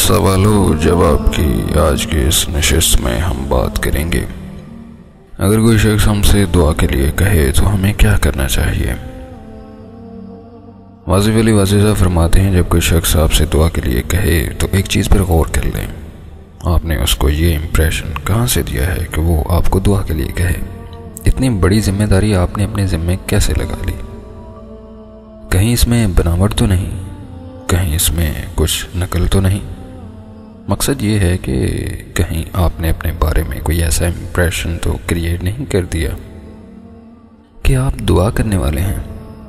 سوالوں جواب کی آج کی اس نشست میں ہم بات کریں گے۔ اگر کوئی شخص ہم سے دعا کے لیے کہے تو ہمیں کیا کرنا چاہیے؟ واضح علی واضح صاحب فرماتے ہیں، جب کوئی شخص آپ سے دعا کے لیے کہے تو ایک چیز پر غور کر لیں، آپ نے اس کو یہ امپریشن کہاں سے دیا ہے کہ وہ آپ کو دعا کے لیے کہے؟ اتنی بڑی ذمہ داری آپ نے اپنے ذمے کیسے لگا لی؟ کہیں اس میں بناوٹ تو نہیں، کہیں اس میں کچھ نقل تو نہیں؟ مقصد یہ ہے کہ کہیں آپ نے اپنے بارے میں کوئی ایسا امپریشن تو کریٹ نہیں کر دیا کہ آپ دعا کرنے والے ہیں؟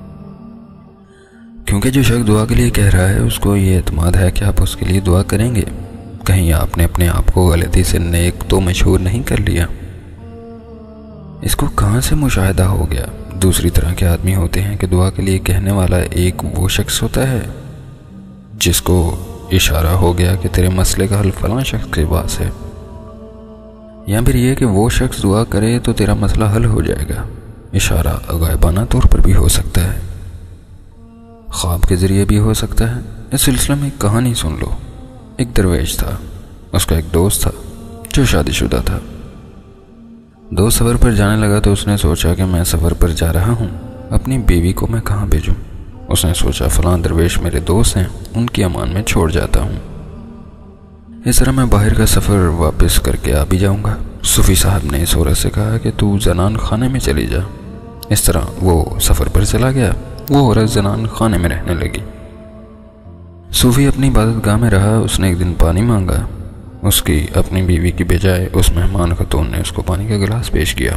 کیونکہ جو شخص دعا کے لیے کہہ رہا ہے اس کو یہ اعتماد ہے کہ آپ اس کے لیے دعا کریں گے۔ کہیں آپ نے اپنے آپ کو غلطی سے نیک تو مشہور نہیں کر لیا؟ اس کو کہاں سے مشاہدہ ہو گیا؟ دوسری طرح کے آدمی ہوتے ہیں کہ دعا کے لیے کہنے والا ایک وہ شخص ہوتا ہے جس کو اشارہ ہو گیا کہ تیرے مسئلے کا حل فلاں شخص کے پاس ہے، یا پھر یہ کہ وہ شخص دعا کرے تو تیرا مسئلہ حل ہو جائے گا۔ اشارہ غائبانہ طور پر بھی ہو سکتا ہے، خواب کے ذریعے بھی ہو سکتا ہے۔ اس سلسلے میں ایک کہانی سن لو۔ ایک درویش تھا، اس کا ایک دوست تھا جو شادی شدہ تھا۔ دوست سفر پر جانے لگا تو اس نے سوچا کہ میں سفر پر جا رہا ہوں، اپنی بیوی کو میں کہاں بھیجوں؟ اس نے سوچا فلاں درویش میرے دوست ہیں، ان کی امان میں چھوڑ جاتا ہوں، اس طرح میں باہر کا سفر واپس کر کے آ بھی جاؤں گا۔ صوفی صاحب نے اس عورت سے کہا کہ تو زنان خانے میں چلی جا۔ اس طرح وہ سفر پر چلا گیا، وہ عورت زنان خانے میں رہنے لگی۔ صوفی اپنی عبادت گاہ میں رہا۔ اس نے ایک دن پانی مانگا، اس کی اپنی بیوی کی بجائے اس مہمان خاتون نے اس کو پانی کا گلاس پیش کیا۔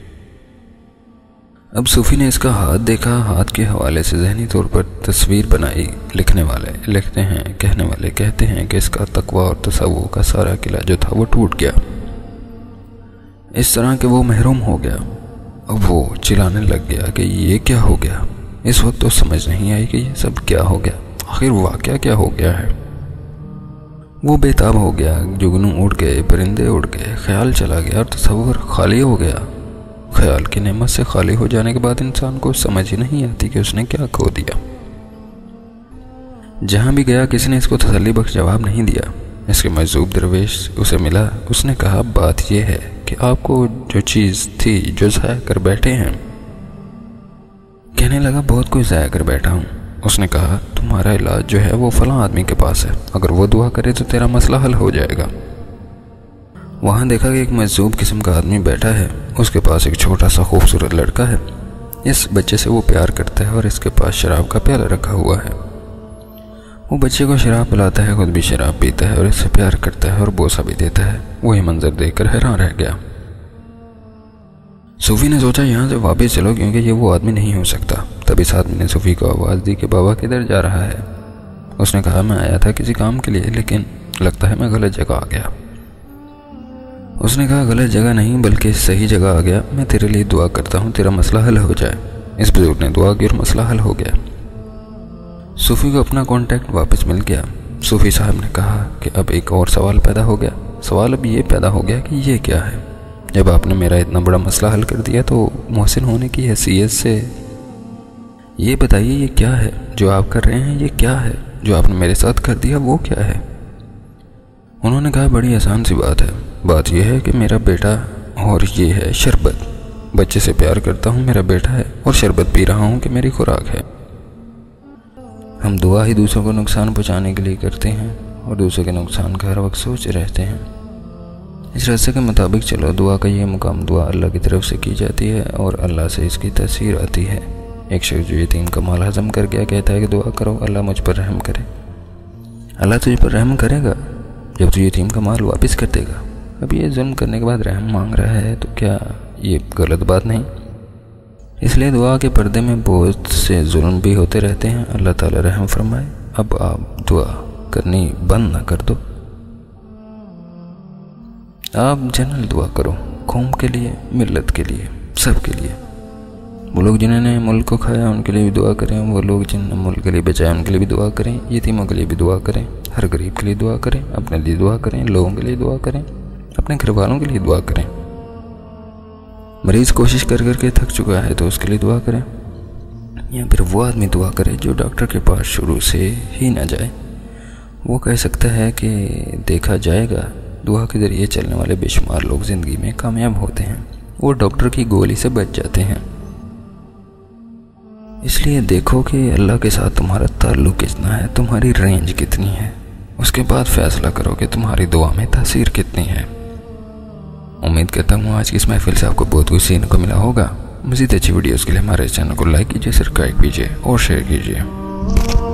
اب صوفی نے اس کا ہاتھ دیکھا، ہاتھ کے حوالے سے ذہنی طور پر تصویر بنائی۔ لکھنے والے لکھتے ہیں، کہنے والے کہتے ہیں کہ اس کا تقویٰ اور تصوف کا سارا قلعہ جو تھا وہ ٹوٹ گیا، اس طرح کہ وہ محروم ہو گیا۔ اب وہ چلانے لگ گیا کہ یہ کیا ہو گیا۔ اس وقت تو سمجھ نہیں آئی کہ یہ سب کیا ہو گیا، آخر واقعہ کیا ہو گیا ہے۔ وہ بے تاب ہو گیا، جگنو اڑ گئے، پرندے اڑ گئے، خیال چلا گیا اور تصور خالی ہو گیا۔ خیال کی نعمت سے خالی ہو جانے کے بعد انسان کو سمجھ ہی نہیں آتی کہ اس نے کیا کھو دیا۔ جہاں بھی گیا کسی نے اس کو تسلی بخش جواب نہیں دیا۔ اس کے مجذوب درویش اسے ملا، اس نے کہا بات یہ ہے کہ آپ کو جو چیز تھی جو ضائع کر بیٹھے ہیں۔ کہنے لگا بہت کچھ ضائع کر بیٹھا ہوں۔ اس نے کہا تمہارا علاج جو ہے وہ فلاں آدمی کے پاس ہے، اگر وہ دعا کرے تو تیرا مسئلہ حل ہو جائے گا۔ وہاں دیکھا کہ ایک مجذوب قسم کا آدمی بیٹھا ہے، اس کے پاس ایک چھوٹا سا خوبصورت لڑکا ہے۔ اس بچے سے وہ پیار کرتا ہے اور اس کے پاس شراب کا پیالہ رکھا ہوا ہے۔ وہ بچے کو شراب پلاتا ہے، خود بھی شراب پیتا ہے اور اس سے پیار کرتا ہے اور بوسہ بھی دیتا ہے۔ وہی منظر دیکھ کر حیران رہ گیا۔ صوفی نے سوچا یہاں سے واپس چلو کیونکہ یہ وہ آدمی نہیں ہو سکتا۔ تب اس آدمی نے صوفی کو آواز دی کہ بابا کدھر جا رہا ہے؟ اس نے کہا میں آیا تھا کسی کام کے لیے، لیکن لگتا ہے میں غلط جگہ آ گیا۔ اس نے کہا غلط جگہ نہیں بلکہ صحیح جگہ آ گیا، میں تیرے لیے دعا کرتا ہوں تیرا مسئلہ حل ہو جائے۔ اس بزرگ نے دعا کی اور مسئلہ حل ہو گیا۔ صوفی کو اپنا کانٹیکٹ واپس مل گیا۔ صوفی صاحب نے کہا کہ اب ایک اور سوال پیدا ہو گیا۔ سوال اب یہ پیدا ہو گیا کہ یہ کیا ہے؟ جب آپ نے میرا اتنا بڑا مسئلہ حل کر دیا تو محسن ہونے کی حیثیت سے یہ بتائیے یہ کیا ہے جو آپ کر رہے ہیں؟ یہ کیا ہے جو آپ نے میرے ساتھ کر دیا؟ وہ کیا ہے؟ انہوں نے کہا بڑی آسان سی بات ہے، بات یہ ہے کہ میرا بیٹا اور یہ ہے شربت۔ بچے سے پیار کرتا ہوں، میرا بیٹا ہے، اور شربت پی رہا ہوں کہ میری خوراک ہے۔ ہم دعا ہی دوسروں کو نقصان پہنچانے کے لیے کرتے ہیں اور دوسروں کے نقصان کا ہر وقت سوچ رہتے ہیں۔ اس راستے کے مطابق چلو۔ دعا کا یہ مقام دعا اللہ کی طرف سے کی جاتی ہے اور اللہ سے اس کی تاثیر آتی ہے۔ ایک شخص جو یتیم کا مال ہضم کر گیا کہتا ہے کہ دعا کرو اللہ مجھ پر رحم کرے۔ اللہ تجھ پر رحم کرے گا جب تو یتیم کا مال واپس کر دے گا۔ اب یہ ظلم کرنے کے بعد رحم مانگ رہا ہے تو کیا یہ غلط بات نہیں؟ اس لیے دعا کے پردے میں بہت سے ظلم بھی ہوتے رہتے ہیں، اللہ تعالی رحم فرمائے۔ اب آپ دعا کرنی بند نہ کر دو، آپ جنرل دعا کرو، قوم کے لیے، ملت کے لیے، سب کے لیے۔ وہ لوگ جنہوں نے ملک کو کھایا ان کے لیے بھی دعا کریں، وہ لوگ جنہوں نے ملک کے لیے بچایا ان کے لیے بھی دعا کریں، یتیموں کے لیے بھی دعا کریں، ہر غریب کے لیے دعا کریں، اپنے لیے دعا کریں، لوگوں کے لیے دعا کریں، اپنے گھر والوں کے لیے دعا کریں۔ مریض کوشش کر کر کے تھک چکا ہے تو اس کے لیے دعا کریں، یا پھر وہ آدمی دعا کرے جو ڈاکٹر کے پاس شروع سے ہی نہ جائے، وہ کہہ سکتا ہے کہ دیکھا جائے گا، دعا کے ذریعے چلنے والے بے شمار لوگ زندگی میں کامیاب ہوتے ہیں، وہ ڈاکٹر کی گولی سے بچ جاتے ہیں۔ اس لیے دیکھو کہ اللہ کے ساتھ تمہارا تعلق کتنا ہے، تمہاری رینج کتنی ہے، اس کے بعد فیصلہ کرو کہ تمہاری دعا میں تاثیر کتنی ہے۔ امید کرتا ہوں آج کی اس محفل سے آپ کو بہت کچھ سیکھنے کو ملا ہوگا۔ مزید اچھی ویڈیوز کے لیے ہمارے چینل کو لائک کیجیے، سبسکرائب کیجیے اور شیئر کیجیے۔